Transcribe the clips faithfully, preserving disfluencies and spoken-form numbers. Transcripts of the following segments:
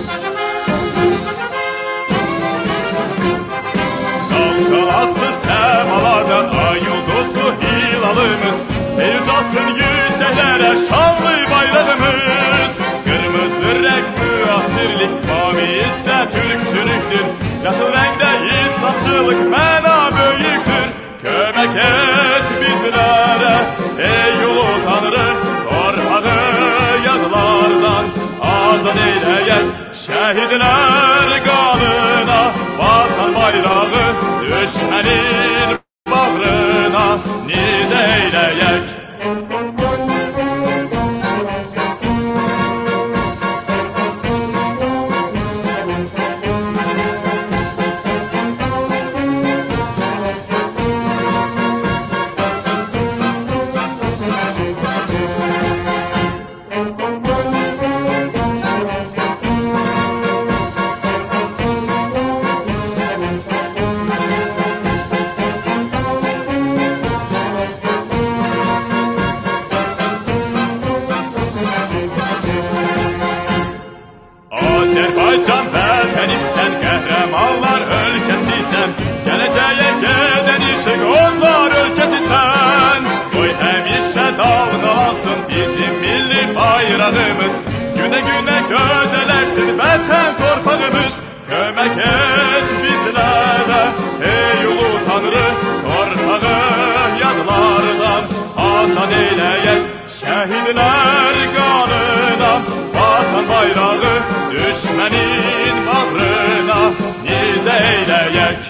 Dalgalası semalarda ay yıldızlı hilalımız, mevcasın yükseklere şanlı bayrağımız. Kırmızı renk müasirlik, mavi ise Türkçülüktür. Yaşıl renkte İslamcılık mena büyüktür. Kömek et bizlere ey ulu Tanrı, torpağı yadlardan azad eyleyek. Şehitler kanına, vatan bayrağı düşmenin bağrına niz eyleyek. Azerbaycan vətənim sən, qəhrəmanlar ölkəsisən, gələcəyə gedən işıq onlar ölkəsisən. Qoy həmişə dalğalansın bizim milli bayrağımız, günə günə gözələrsin vətən torpağımız. Kömək et bizlərə ey ulu Tanrı, torpağı yadlardan azad eyləyək. Şəhidlər qanına, vatan bayrağı düşmənin bağrına niz eyləyək.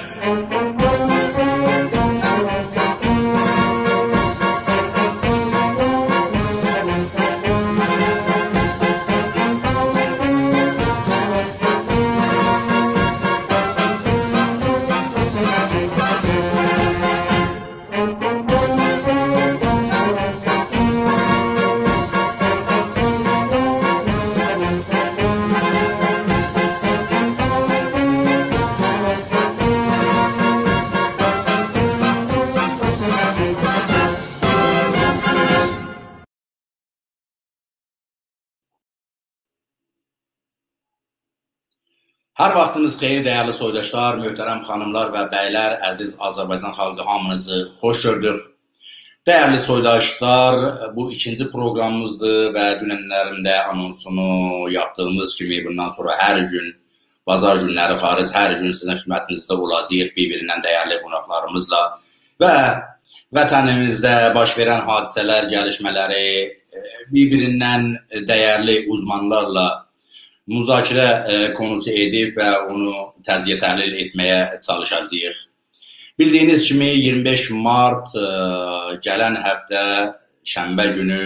Hər vaxtınız xeyir, dəyərli soydaşlar, möhtərəm xanımlar və bəylər, əziz Azərbaycan xalqı, hamınızı xoş gördük. Dəyərli soydaşlar, bu ikinci proqramımızdır və dünənlərində anonsunu yaptığımız kimi bundan sonra hər gün, bazar günləri xaric, hər gün sizin xidmətinizdə olacaq bir-birindən dəyərli qonaqlarımızla və vətənimizdə baş verən hadisələr, gəlişmələri bir-birindən dəyərli uzmanlarla müzakirə e, konusu edib və onu təziyə təhlil etməyə çalışacağıq. Bildiyiniz kimi iyirmi beş mart e, gələn həftə şənbə günü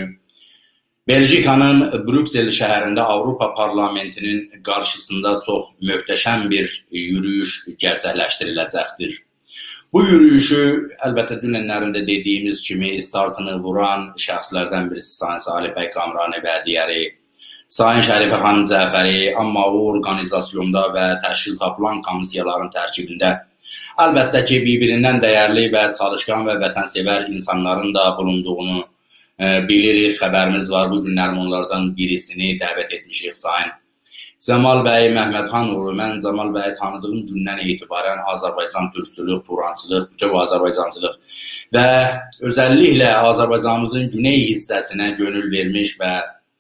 Beljikanın Brüksel şəhərində Avropa Parlamentinin qarşısında çox möhtəşəm bir yürüyüş gerçəkləşdiriləcəkdir. Bu yürüyüşü əlbəttə dünənlərində dediyimiz kimi startını vuran şəxslərdən birisi Sayın Salih bəy Kamrani və digəri Sayın Şərifə xanım Cəfəri, amma o organizasyonda və təşkil tapılan komissiyaların tərkibində əlbəttə ki, bir-birindən dəyərli və çalışqan və vətənsevər insanların da bulunduğunu e, bilirik, xəbərimiz var. Bu günlərim onlardan birisini dəvət etmişik Sayın Cəmal bəy Məhmədxanoğlu. Mən Cəmal bəyi tanıdığım gündən etibarən Azərbaycan türkçülük, turançılıq, bütöv Azərbaycancılıq və özəlliklə Azərbaycanımızın güney hissəsinə gönül vermiş və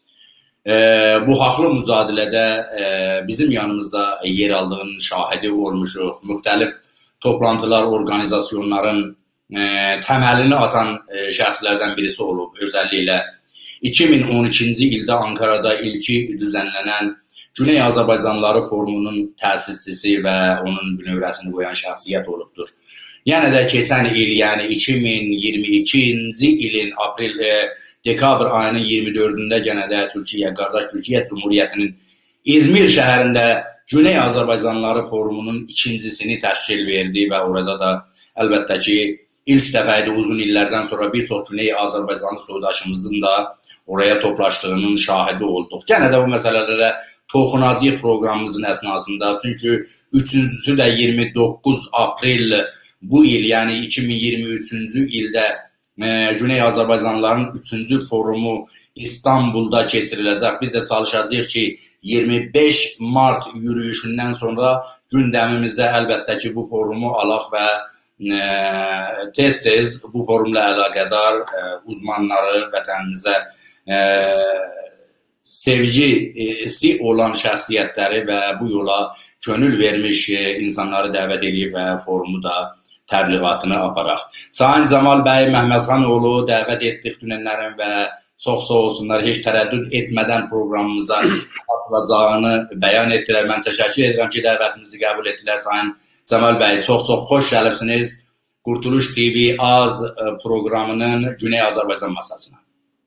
Ee, bu haqlı mücadilədə e, bizim yanımızda yer aldığının şahidi olmuşuq. Müxtəlif toplantılar, organizasyonların e, təməlini atan e, şəxslərdən birisi olub. Özəlliklə iki min on ikinci ildə Ankarada ilki düzənlənən Güney Azərbaycanlıları forumunun təsisçisi və onun bünövrəsini qoyan şəxsiyyət olubdur. Yəni də keçən il, yəni iki min iyirmi ikinci ilin aprel, e, dekabr ayının iyirmi dördündə gənə də Türkiyə, qardaş Türkiyə Cumhuriyyətinin İzmir şəhərində Güney Azərbaycanlıları forumunun ikincisini təşkil verdi və orada da əlbəttə ki, ilk dəfə idi uzun illərdən sonra bir çox Güney Azərbaycanlı soydaşımızın da oraya toplaşdığının şahidi olduq. Gənə də bu məsələlərə toxunacaq proqramımızın əsnasında, çünki üçüncüsü də iyirmi doqquz aprel bu il, yəni iki min iyirmi üçüncü ildə e, Güney Azərbaycanlıların üçüncü forumu İstanbul'da keçiriləcək. Biz də çalışacağıq ki, iyirmi beş mart yürüyüşündən sonra gündəmimizə əlbəttə ki, bu forumu alaq və tez-tez bu forumla əlaqədar e, uzmanları vətənimizə e, sevgisi olan şəxsiyyətləri və bu yola könül vermiş e, insanları dəvət edib və forumu da təbliğatını aparaq. Sayın Camal bəy Məhmədxanoğlu dəvət etdik dünənlərin və çox sağ olsunlar, heç tərəddüd etmədən proqramımıza qatılacağını bəyan etdilər. Mən təşəkkür edirəm ki, dəvətimizi qəbul etdilər. Sayın Camal bəy, çox-çox xoş gəlibsiniz Qurtuluş T V Az programının Güney Azərbaycan masasına.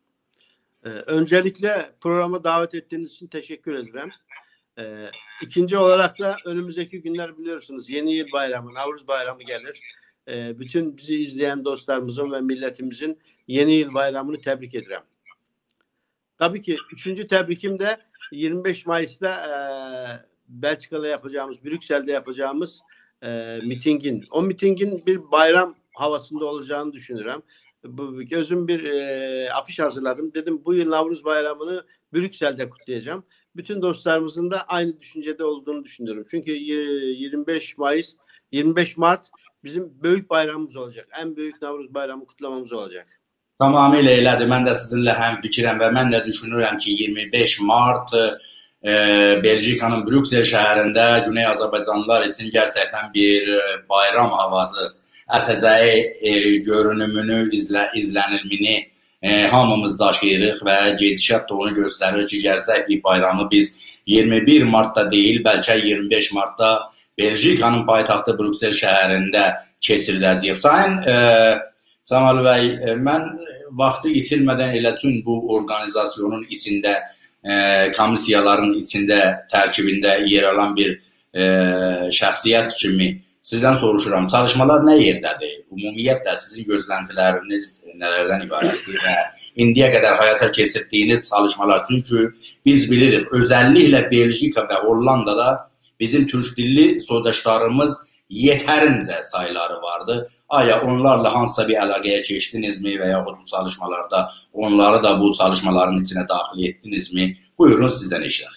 Öncelikle programa davet ettiğiniz için teşekkür ederim. Ee, ikinci olarak da önümüzdeki günler biliyorsunuz yeni yıl bayramı, Navruz bayramı gelir. Ee, bütün bizi izleyen dostlarımızın ve milletimizin yeni yıl bayramını tebrik ederim. Tabii ki üçüncü tebrikim de yirmi beş Mayıs'ta e, Belçika'da yapacağımız, Brüksel'de yapacağımız e, mitingin, o mitingin bir bayram havasında olacağını düşünüyorum. Bu, gözüm bir e, afiş hazırladım. Dedim bu yıl Navruz Bayramı'nı Brüksel'de kutlayacağım. Bütün dostlarımızın da aynı düşüncede olduğunu düşünüyorum. Çünkü yirmi beş Mayıs, yirmi beş Mart bizim büyük bayramımız olacak. En büyük Navruz Bayramı kutlamamız olacak. Tamamilə elədir. Mən də sizinlə həm fikirəm və mən də düşünürəm ki, iyirmi beş Mart e, Belçikanın Brüksel şəhərində Güney Azərbaycanlılar üçün gerçəkdən bir bayram havası əsəcəyi e, görünümünü, izlə, izlənilmini e, hamımız daşıyırıq və gedişat da onu göstərir ki, gerçək bir bayramı biz iyirmi bir Martda deyil, bəlkə iyirmi beş Martda Belçikanın paytaxtı Brüksel şəhərində keçiriləcək. Sayın e, Camal bəy, e, mən vaxtı itirmədən elə tüm bu organizasyonun içində, e, komissiyaların içində, tərkibində yer alan bir e, şəxsiyyət kimi sizdən soruşuram. Çalışmalar nə yerdədir? Ümumiyyətlə sizin gözləntiləriniz nələrdən ibarətdir və indiyə qədər həyata keçirdiyiniz çalışmalar? Çünki biz bilirik, özəlliklə Belçika və Hollandada bizim türk dilli soydaşlarımız yetərincə sayıları vardı. Aya onlarla hansısa bir əlaqəyə keçdinizmi və yaxud bu çalışmalarda onları da bu çalışmaların içine daxil etdinizmi? Buyurun, sizdən eşitək.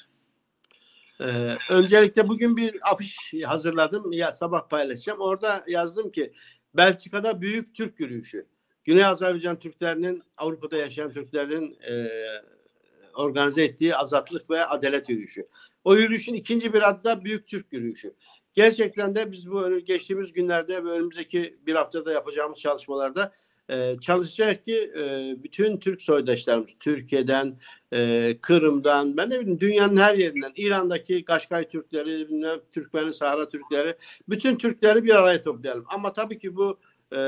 Ee, öncelikle bugün bir afiş hazırladım. Ya sabah paylaşacağım. Orada yazdım ki Belçika'da büyük Türk yürüyüşü. Güney Azerbaycan Türklerinin, Avrupa'da yaşayan Türklerin e, organize ettiği azatlık ve adalet yürüyüşü. O yürüyüşün ikinci bir adı da Büyük Türk Yürüyüşü. Gerçekten de biz bu geçtiğimiz günlerde ve önümüzdeki bir haftada yapacağımız çalışmalarda e, çalışacak ki e, bütün Türk soydaşlarımız, Türkiye'den, e, Kırım'dan, ben de bileyim dünyanın her yerinden, İran'daki Kaşkay Türkleri, Türkmeni, Sahra Türkleri, bütün Türkleri bir araya toplayalım. Ama tabii ki bu e,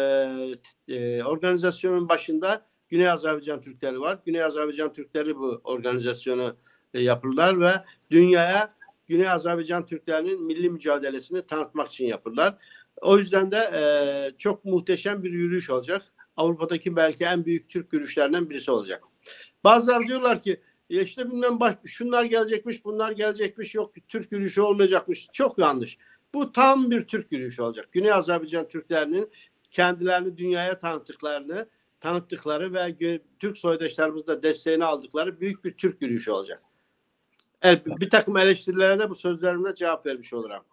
e, organizasyonun başında Güney Azerbaycan Türkleri var. Güney Azerbaycan Türkleri bu organizasyonu yapırlar ve dünyaya Güney Azerbaycan Türklerinin milli mücadelesini tanıtmak için yapırlar. O yüzden de e, çok muhteşem bir yürüyüş olacak. Avrupa'daki belki en büyük Türk yürüyüşlerinden birisi olacak. Bazıları diyorlar ki işte bilmem baş, şunlar gelecekmiş, bunlar gelecekmiş, yok Türk yürüyüşü olmayacakmış. Çok yanlış. Bu tam bir Türk yürüyüşü olacak. Güney Azerbaycan Türklerinin kendilerini dünyaya tanıttıklarını, tanıttıkları ve Türk soydaşlarımız da desteğini aldıkları büyük bir Türk yürüyüşü olacak. Evet, bir takım eleştirilere de bu sözlerimle cevap vermiş olurum.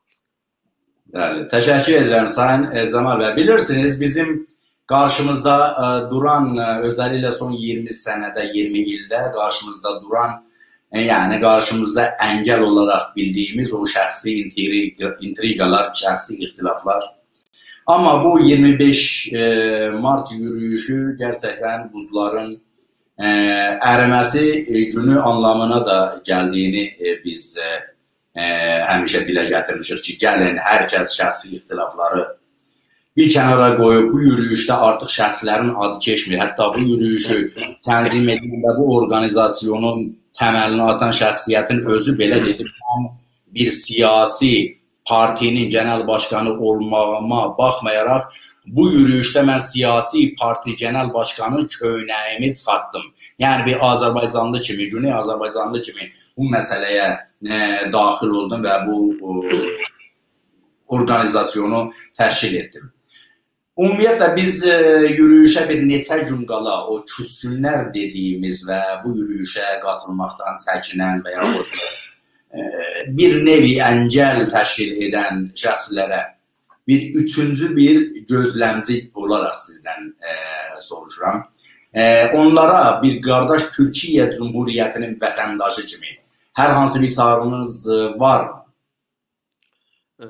Yani, teşekkür ederim Sayın Camal Bey. Bilirsiniz bizim karşımızda e, duran e, özellikle son yirmi senede, yirmi ilde karşımızda duran e, yani karşımızda engel olarak bildiğimiz o şahsi intrigalar, şahsi ihtilaflar. Ama bu yirmi beş e, Mart yürüyüşü gerçekten buzların e, eriməsi e, günü anlamına da geldiğini e, biz e, e, həmişə dilə gətirmişik ki, gəlin hər kəs şəxsi ixtilafları bir kənara qoyub bu yürüyüşdə artıq şəxslərin adı keçmir. Hətta bu yürüyüşü tənzim edildə bu organizasyonun təməlini atan şəxsiyyətin özü belə dedib, bir siyasi partinin genel başkanı olmağıma baxmayaraq bu yürüyüşdə mən siyasi parti genel başkanı köynəyimi çıxartdım. Yəni bir Azərbaycanlı kimi, Güney Azərbaycanlı kimi bu məsələyə e, daxil oldum və bu o, organizasyonu təşkil etdim. Ümumiyyətlə biz e, yürüyüşə bir neçə gün qala o küskünlər dediyimiz və bu yürüyüşə qatılmaqdan çəkinən və ya e, bir nevi əngəl təşkil edən şəxslərə bir üçüncü bir gözləmci olaraq sizdən e, soruşuram. E, onlara bir qardaş Türkiyə Cumhuriyyətinin vətəndaşı kimi hər hansı bir çağrınız var mı? Ee,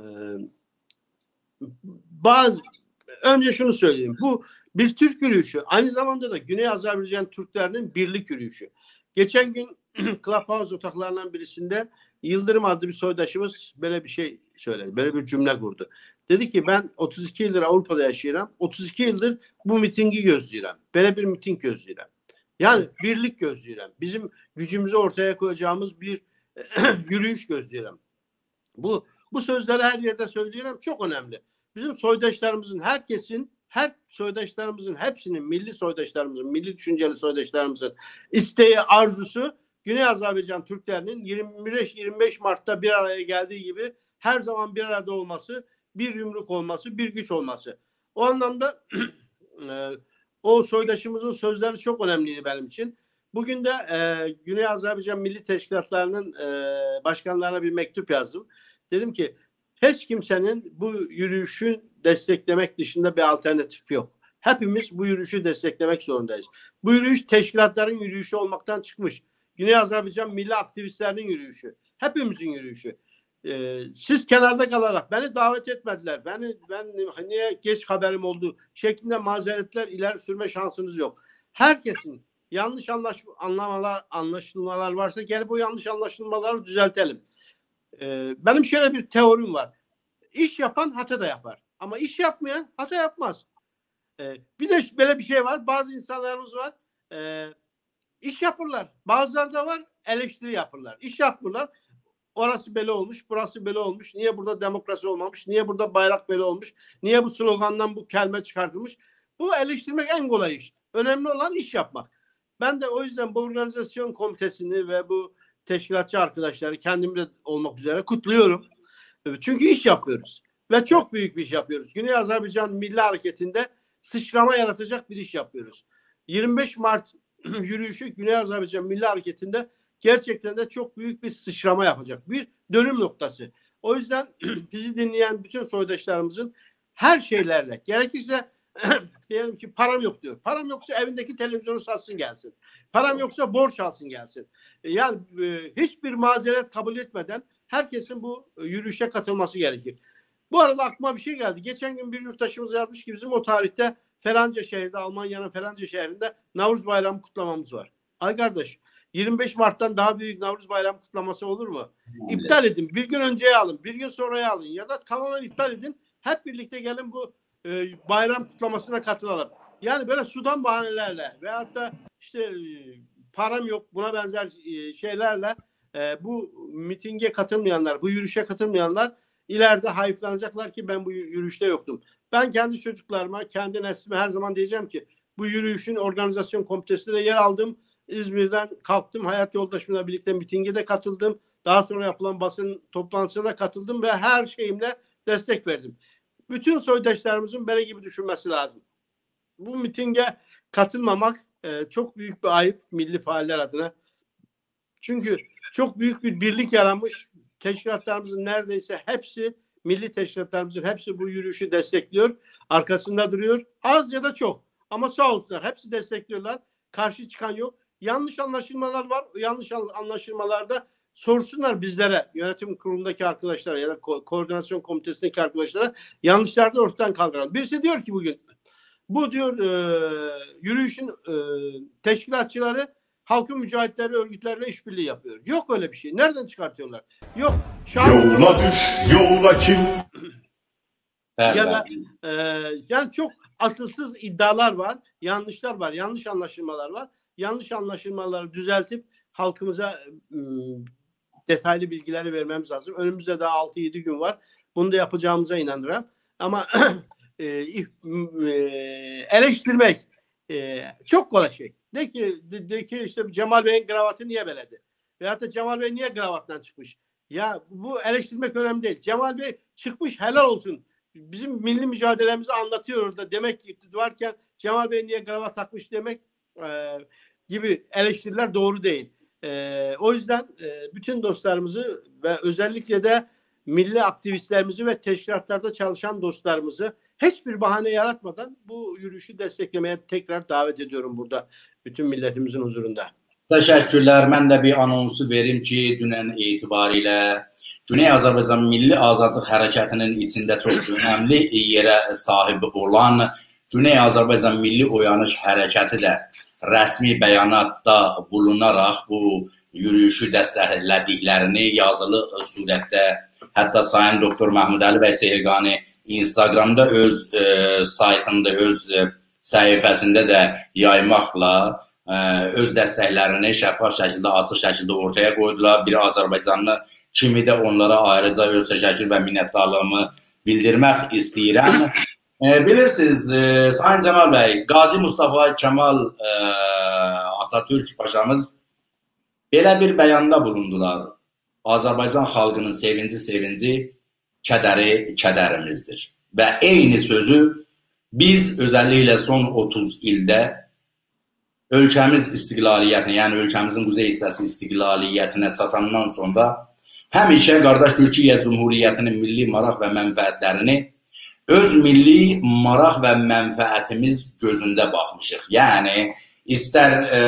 bazı Önce şunu söyleyeyim. Bu bir Türk yürüyüşü. Aynı zamanda da Güney Azerbaycan Türklerinin birlik yürüyüşü. Geçen gün Clubhouse otaklarından birisinde Yıldırım adlı bir soydaşımız böyle bir şey söyledi. Böyle bir cümle kurdu. Dedi ki ben otuz iki yıldır Avrupa'da yaşıyorum. otuz iki yıldır bu mitingi gözlüyorum. Böyle bir miting gözlüyorum. Yani birlik gözlüyorum. Bizim gücümüzü ortaya koyacağımız bir yürüyüş gözlüyorum. Bu bu sözleri her yerde söylüyorum. Çok önemli. Bizim soydaşlarımızın, herkesin, her soydaşlarımızın hepsinin, milli soydaşlarımızın, milli düşünceli soydaşlarımızın isteği, arzusu Güney Azerbaycan Türklerinin yirmi beş yirmi beş Mart'ta bir araya geldiği gibi her zaman bir arada olması, bir yumruk olması, bir güç olması. O anlamda o soydaşımızın sözleri çok önemliydi benim için. Bugün de e, Güney Azerbaycan Milli Teşkilatlarının e, başkanlarına bir mektup yazdım. Dedim ki hiç kimsenin bu yürüyüşü desteklemek dışında bir alternatif yok. Hepimiz bu yürüyüşü desteklemek zorundayız. Bu yürüyüş teşkilatların yürüyüşü olmaktan çıkmış. Güney Azerbaycan milli aktivistlerinin yürüyüşü. Hepimizin yürüyüşü. Ee, siz kenarda kalarak beni davet etmediler. Beni ben niye geç haberim oldu şeklinde mazeretler ileri sürme şansınız yok. Herkesin yanlış anlaş anlamalar, anlaşılmalar varsa gelip o yanlış anlaşılmaları düzeltelim. Ee, benim şöyle bir teorim var. İş yapan hata da yapar. Ama iş yapmayan hata yapmaz. Ee, bir de böyle bir şey var. Bazı insanlarımız var. Ee, iş yapırlar. Bazıları da var. Eleştiri yapırlar. İş yapırlar. Orası böyle olmuş. Burası böyle olmuş. Niye burada demokrasi olmamış? Niye burada bayrak böyle olmuş? Niye bu slogandan bu kelime çıkartılmış? Bu eleştirmek en kolay iş. Önemli olan iş yapmak. Ben de o yüzden bu organizasyon komitesini ve bu teşkilatçı arkadaşları kendim de olmak üzere kutluyorum. Çünkü iş yapıyoruz. Ve çok büyük bir iş yapıyoruz. Güney Azerbaycan Milli Hareketi'nde sıçrama yaratacak bir iş yapıyoruz. yirmi beş Mart yürüyüşü Güney Azerbaycan Milli Hareketi'nde gerçekten de çok büyük bir sıçrama yapacak. Bir dönüm noktası. O yüzden bizi dinleyen bütün soydaşlarımızın her şeylerle, gerekirse diyelim ki param yok diyor. Param yoksa evindeki televizyonu satsın gelsin. Param yoksa borç alsın gelsin. Yani e, hiçbir mazeret kabul etmeden herkesin bu yürüyüşe katılması gerekir. Bu arada aklıma bir şey geldi. Geçen gün bir yurttaşımız yazmış ki bizim o tarihte Felanca şehirde, Almanya'nın Felanca şehrinde Navruz Bayramı kutlamamız var. Ay kardeş, yirmi beş Mart'tan daha büyük Navruz Bayramı kutlaması olur mu? İptal edin. Bir gün önceye alın. Bir gün sonraya alın. Ya da tamamen iptal edin. Hep birlikte gelin bu e, bayram kutlamasına katılalım. Yani böyle sudan bahanelerle veyahut da işte e, param yok buna benzer e, şeylerle e, bu mitinge katılmayanlar, bu yürüyüşe katılmayanlar ileride hayıflanacaklar ki ben bu yürüyüşte yoktum. Ben kendi çocuklarıma, kendi neslime her zaman diyeceğim ki bu yürüyüşün organizasyon komitesinde de yer aldım. İzmir'den kalktım. Hayat yoldaşımla birlikte mitinge de katıldım. Daha sonra yapılan basın toplantısına da katıldım ve her şeyimle destek verdim. Bütün soydaşlarımızın böyle gibi düşünmesi lazım. Bu mitinge katılmamak e, çok büyük bir ayıp milli faaller adına. Çünkü çok büyük bir birlik yaranmış. Teşkilatlarımızın neredeyse hepsi, milli teşkilatlarımızın hepsi bu yürüyüşü destekliyor. Arkasında duruyor. Az ya da çok. Ama sağ olsunlar. Hepsi destekliyorlar. Karşı çıkan yok. Yanlış anlaşılmalar var. Yanlış anlaşılmalarda sorsunlar bizlere, yönetim kurulundaki arkadaşlara ya da ko- koordinasyon komitesindeki arkadaşlara, yanlışlarda ortadan kaldıralım. Birisi diyor ki bugün bu diyor e, yürüyüşün e, teşkilatçıları halkın mücahitleri örgütlerle işbirliği yapıyor. Yok öyle bir şey. Nereden çıkartıyorlar? Yok. Yola düş, yola kim? Ya da e, yani çok asılsız iddialar var, yanlışlar var, yanlış anlaşılmalar var. Yanlış anlaşılmaları düzeltip halkımıza e, detaylı bilgileri vermemiz lazım. Önümüzde daha altı yedi gün var. Bunu da yapacağımıza inanırım. Ama e, e, eleştirmek e, çok kolay şey. De ki, de, de ki işte Cemal Bey'in kravatı niye beledi? Veyahut da Cemal Bey niye kravattan çıkmış? Ya bu eleştirmek önemli değil. Cemal Bey çıkmış, helal olsun. bizim milli mücadelemizi anlatıyor orada. Demek ki varken Cemal Bey niye kravat takmış demek e, gibi eleştiriler doğru değil. E, o yüzden e, bütün dostlarımızı ve özellikle de milli aktivistlerimizi ve teşkilatlarda çalışan dostlarımızı hiçbir bahane yaratmadan bu yürüyüşü desteklemeye tekrar davet ediyorum burada bütün milletimizin huzurunda. Teşekkürler. Mən də bir anonsu verim ki, dünən itibarilə Güney Azərbaycan Milli Azadlıq Hərəkətinin içində çox önəmli yerə sahib olan Güney Azərbaycan Milli Oyanış Hərəkəti də rəsmi bəyanatda bulunaraq bu yürüyüşü dəstəklədiklərini yazılı surətdə, hətta Sayın Doktor Məhmudəli bəy Çehirqani Instagramda öz e, saytında, öz e, səhifəsində də yaymaqla e, öz dəstəklərini şəffaf şəkildə, açıq şəkildə ortaya qoydular. Bir Azərbaycanlı kimi də onlara ayrıca öz təşəkkür və minnətdarlığımı bildirmək istəyirəm. E, bilirsiniz, e, Sayın Cemal bəy, Qazi Mustafa Kemal e, Atatürk paşamız belə bir bəyanda bulundular. Azərbaycan xalqının sevinci sevinci, kədəri kədərimizdir. Və eyni sözü biz özəlliklə son otuz ildə ölkəmiz istiqlaliyyətinə, yəni ölkəmizin quzey hissəsi istiqlaliyyətinə çatandan sonra həmişə qardaş Türkiyə Cumhuriyyətinin milli maraq və mənfəətlərini öz milli maraq və mənfəətimiz gözündə baxmışıq. Yəni, istər, e,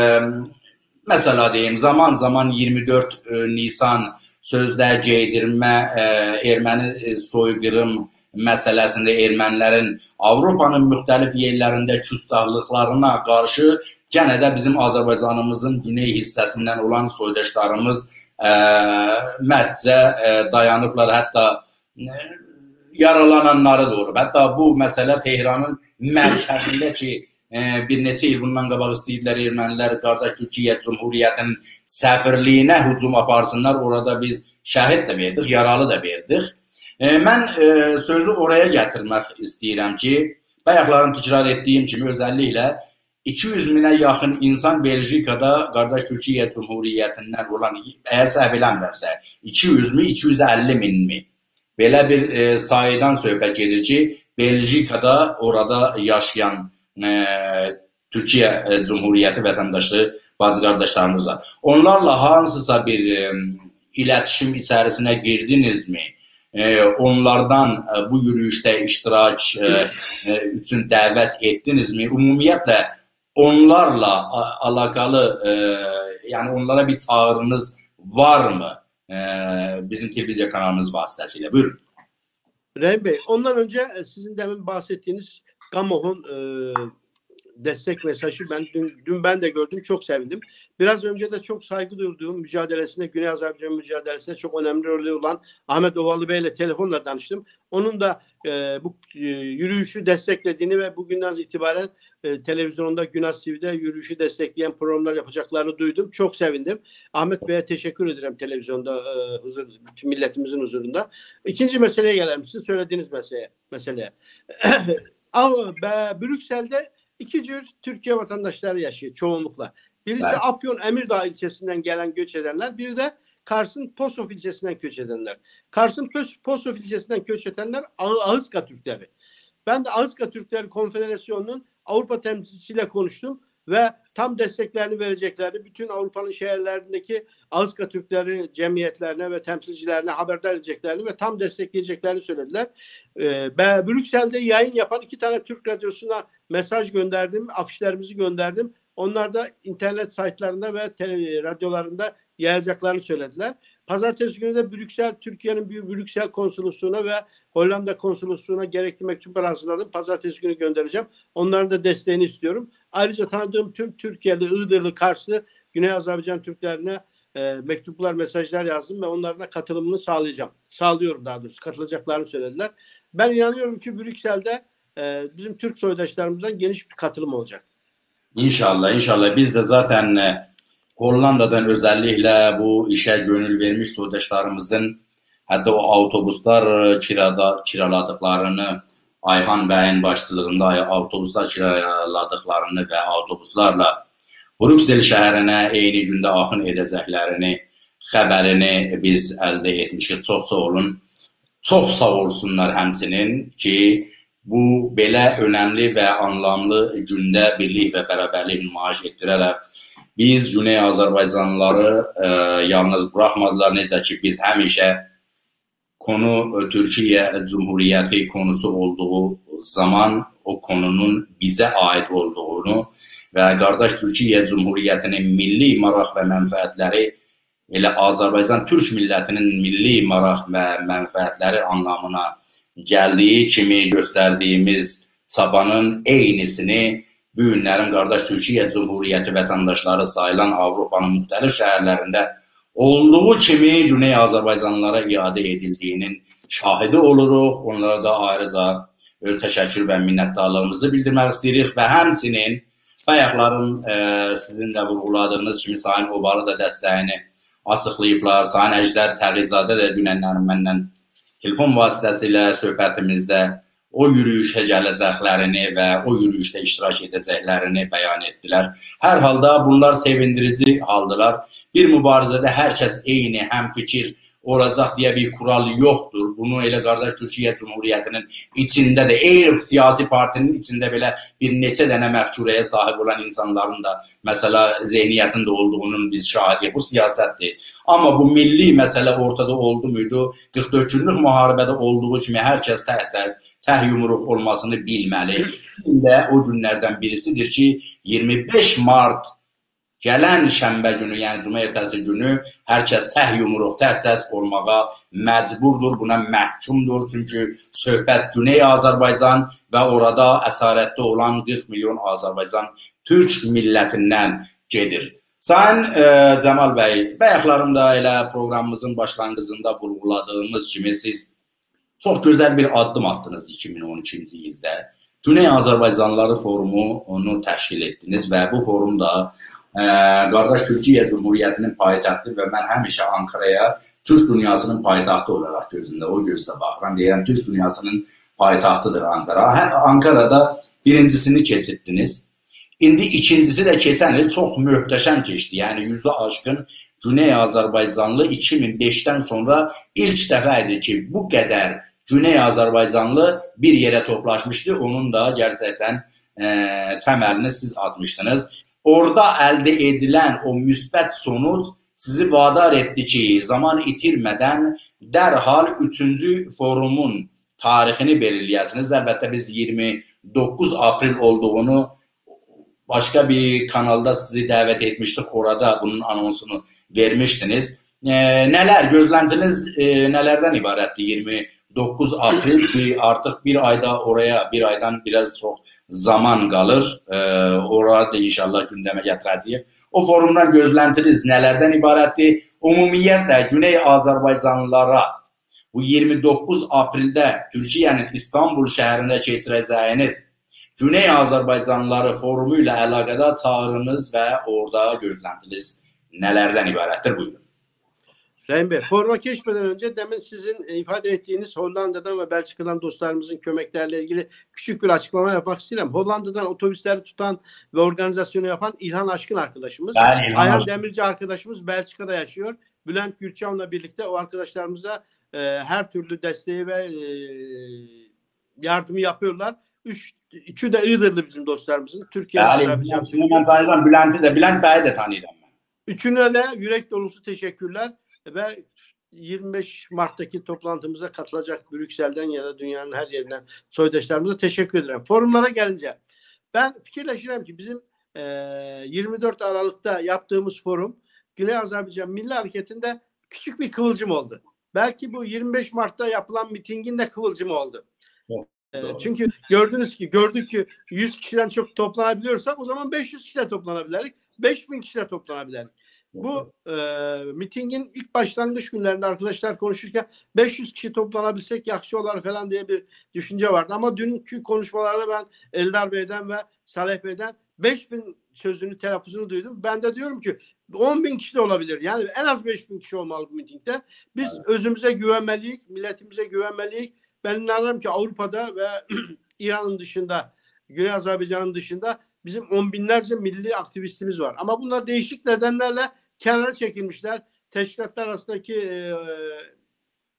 məsələ deyim, zaman zaman iyirmi dörd Nisan sözdə geydirmə, e, erməni soyqırım məsələsində ermənilərin Avropanın müxtəlif yerlərində küstahlıqlarına qarşı gənə də bizim Azərbaycanımızın güney hissəsindən olan soydaşlarımız Ə, mərtcə ə, dayanıblar, hətta ə, yaralananları da olub. Hətta bu məsələ Tehranın mərkəzində ki, ə, bir neçə il bundan qabaq istəyirlər ermənilər qardaş Türkiyə Cumhuriyyətinin səfirliyinə hücum aparsınlar. Orada biz şəhid də verdik, yaralı da verdik. Ə, mən ə, sözü oraya gətirmək istəyirəm ki, bayaqların təkrar etdiyim kimi özəlliklə iki yüz minə yaxın insan Belçikada qardaş Türkiyə Cumhuriyyətindən olan, əgər səhv eləmirəmsə, iki yüz mi, iki yüz əlli min mi? Belə bir e, sayıdan söhbət gedir ki, Belçikada orada yaşayan e, Türkiyə e, Cumhuriyyəti vətəndaşı bacı qardaşlarımız var. Onlarla hansısa bir e, iletişim içərisinə girdinizmi? E, onlardan e, bu yürüyüşdə iştirak e, e, üçün dəvət etdinizmi? Ümumiyyətlə, onlarla alakalı, e, yəni onlara bir çağrınız var mı e, bizim televiziya kanalımız vasıtasıyla? Buyurun. Rahim Bey, ondan önce sizin demin bahsettiğiniz Gamo'nun e, destek mesajı ben dün, dün ben de gördüm, çok sevindim. Biraz önce de çok saygı duyduğum mücadelesinde, Güney Azerbaycan mücadelesinde çok önemli rolü olan Ahmet Ovalı Bey ile telefonla danıştım. Onun da e, bu e, yürüyüşü desteklediğini ve bugünden itibaren e, televizyonda Günas T V'de yürüyüşü destekleyen programlar yapacaklarını duydum. Çok sevindim. Ahmet Bey'e teşekkür ederim televizyonda e, huzur, bütün milletimizin huzurunda. İkinci meseleye gelelim. Sizin söylediğiniz meseleye. meseleye. Brüksel'de İki tür Türkiye vatandaşları yaşıyor çoğunlukla. Birisi evet. Afyon Emirdağ ilçesinden gelen göç edenler, biri de Kars'ın Posof ilçesinden göç edenler. Kars'ın Posof ilçesinden göç edenler Ağızka Türkleri. Ben de Ağızka Türkleri Konfederasyonu'nun Avrupa temsilcisiyle konuştum ve tam desteklerini vereceklerini, bütün Avrupa'nın şehirlerindeki Ağızka Türkleri cemiyetlerine ve temsilcilerine haberdar edeceklerini ve tam destekleyeceklerini söylediler. Ee, Brüksel'de yayın yapan iki tane Türk radyosuna mesaj gönderdim, afişlerimizi gönderdim. Onlar da internet saytlarında ve tele, radyolarında yayacaklarını söylediler. Pazartesi günü de Brüksel, Türkiye'nin büyük Brüksel konsolosluğuna ve Hollanda konsolosluğuna gerekli mektuplar hazırladım. Pazartesi günü göndereceğim. Onların da desteğini istiyorum. Ayrıca tanıdığım tüm Türkiye'li, Iğdırlı, Karslı, Güney Azerbaycan Türklerine e, mektuplar, mesajlar yazdım ve onların katılımını sağlayacağım. Sağlıyorum daha doğrusu. Katılacaklarını söylediler. Ben inanıyorum ki Brüksel'de e, bizim Türk soydaşlarımızdan geniş bir katılım olacak. İnşallah, inşallah. Biz de zaten e, Hollanda'dan özellikle bu işe gönül vermiş soydaşlarımızın hatta o avtobuslar kirada, kiraladıklarını, Ayhan Bey'in başçılığında avtobuslar kiraladıklarını ve avtobuslarla Brüksel şəhərinə eyni gündə axın edəcəklərini, xəbərini biz əldə etmişik. Çox sağ olun. Çox sağ olsunlar həmçinin ki, bu belə önəmli və anlamlı gündə birlik və bərabərlik nümayiş etdirərək biz Güney Azərbaycanlıları e, yalnız buraxmadılar. Necə ki, biz həmişə konu Türkiye Cumhuriyeti konusu olduğu zaman o konunun bize ait olduğunu ve kardeş Türkiye Cumhuriyeti'nin milli maraq ve menfaatleri ile Azerbaycan Türk milletinin milli maraq ve menfaatleri anlamına geldiği kimi gösterdiğimiz çabanın eynisini bu günlerin kardeş Türkiye Cumhuriyeti vatandaşları sayılan Avrupa'nın muhtelif şehirlerinde olduğu kimi Güney Azərbaycanlılara iade edildiğinin şahidi oluruq. Onlara da ayrıca öz təşəkkür və minnətdarlığımızı bildirmək istəyirik və həmçinin bayaqların e, sizin də vurguladığınız kimi Sayın Obalı da dəstəyini açıqlayıblar. Sayın Əjdər Təğizadə də dünənlərin məndən telefon vasitəsilə söhbətimizdə o yürüyüşə gələcəklərini və o yürüyüşdə iştirak edəcəklərini bəyan etdilər. Hər halda bunlar sevindirici haldılar. Bir mübarizədə hər kəs eyni həmfikir olacaq deyə bir kural yoxdur. Bunu elə qardaş Türkiye Cumhuriyetinin içində də, eyni siyasi partinin içində belə bir neçə dənə məfkurəyə sahib olan insanların da məsələ zehniyyətində olduğunun biz şahidiyik. Bu siyasətdir. Amma bu milli məsələ ortada oldu muydu? qırx dörd günlük müharibədə olduğu kimi hər kəs təhsəs, təh yumruq olmasını bilməli. İndi o günlərdən birisidir ki, iyirmi beş mart gələn şənbə günü, yəni cümə ertəsi günü hər kəs təh yumruq, təhsəs olmağa məcburdur, buna məhkumdur. Çünki söhbət Güney Azərbaycan və orada əsarətdə olan qırx milyon Azərbaycan Türk millətindən gedir. Sayın e, Cəmal bəy, bayaqlarında elə proqramımızın başlanğıcında vurguladığımız kimi siz çox gözəl bir addım attınız iki min on ikinci ildə. Güney Azərbaycanlıları forumu onu təşkil etdiniz və bu forumda e, qardaş Türkiye Cumhuriyetinin paytaxtı və mən həmişə Ankara'ya Türk dünyasının paytaxtı olaraq gözündə, o gözlə baxıram. Deyirəm, Türk dünyasının paytaxtıdır Ankara. Hə, Ankara'da birincisini keçirdiniz. İndi ikincisi də keçən il çox möhtəşəm keçdi. Yəni yüzü aşkın Güney Azərbaycanlı iki min beşdən sonra ilk dəfə idi ki, bu qədər Güney Azərbaycanlı bir yerə toplaşmışdı. Onun da gerçəkdən e, təməlini siz atmışsınız. Orada əldə edilən o müsbət sonuç sizi vadar etdi ki, zaman itirmədən dərhal üçüncü forumun tarixini belirləyəsiniz. Əlbəttə biz iyirmi doqquz aprel olduğunu başka bir kanalda sizi dəvət etmişdik. Orada bunun anonsunu vermiştiniz. E, nələr, gözləntiniz e, nələrdən ibarətdir? iyirmi doqquz aprel ki, artıq bir ayda oraya, bir aydan biraz çox zaman qalır. E, orada inşallah gündəmə gətirəcəyik. O forumdan gözləntiniz nələrdən ibarətdir? Ümumiyyətlə Güney Azərbaycanlılara bu iyirmi doqquz apreldə Türkiye'nin İstanbul şəhərində keçirəcəyiniz Güney Azərbaycanlıları forumu ilə əlaqədar çağrınız və orada gözləntiniz nelerden ibarettir? Buyurun. Rahim Bey, foruma geçmeden önce demin sizin ifade ettiğiniz Hollanda'dan ve Belçika'dan dostlarımızın kömeklerle ilgili küçük bir açıklama yapmak istiyorum. Hollanda'dan otobüsleri tutan ve organizasyonu yapan İlhan Aşkın arkadaşımız. Yani Ayhan Aşkın. Demirci arkadaşımız Belçika'da yaşıyor. Bülent Gürçam'la birlikte o arkadaşlarımıza e, her türlü desteği ve e, yardımı yapıyorlar. Üç, üçü de Iğdırlı bizim dostlarımızın. Türkiye yani, ben tanıyorum Bülent'i de, Bülent Bey'i de tanıyorum. Üçüne de yürek dolusu teşekkürler ve yirmi beş Mart'taki toplantımıza katılacak Brüksel'den ya da dünyanın her yerinden soydaşlarımıza teşekkür ederim. Forumlara gelince ben fikirleşiyorum ki bizim e, yirmi dört Aralık'ta yaptığımız forum Güney Azerbaycan Milli Hareketi'nde küçük bir kıvılcım oldu. Belki bu yirmi beş Mart'ta yapılan mitingin de kıvılcımı oldu. E, çünkü gördünüz ki gördük ki yüz kişiden çok toplanabiliyorsak o zaman beş yüz kişiyle toplanabilirdik. beş bin kişiyle toplanabilirdik. Bu e, mitingin ilk başlangıç günlerinde arkadaşlar konuşurken beş yüz kişi toplanabilsek yakşı olur falan diye bir düşünce vardı. Ama dünkü konuşmalarda ben Eldar Bey'den ve Salih Bey'den beş bin sözünü, telaffuzunu duydum. Ben de diyorum ki on bin kişi de olabilir. Yani en az beş bin kişi olmalı bu mitingde. Biz evet. özümüze güvenmeliyiz, milletimize güvenmeliyiz. Ben inanırım ki Avrupa'da ve İran'ın dışında, Güney Azerbaycan'ın dışında bizim on binlerce milli aktivistimiz var. Ama bunlar değişik nedenlerle kenara çekilmişler. Teşkilatlar arasındaki e,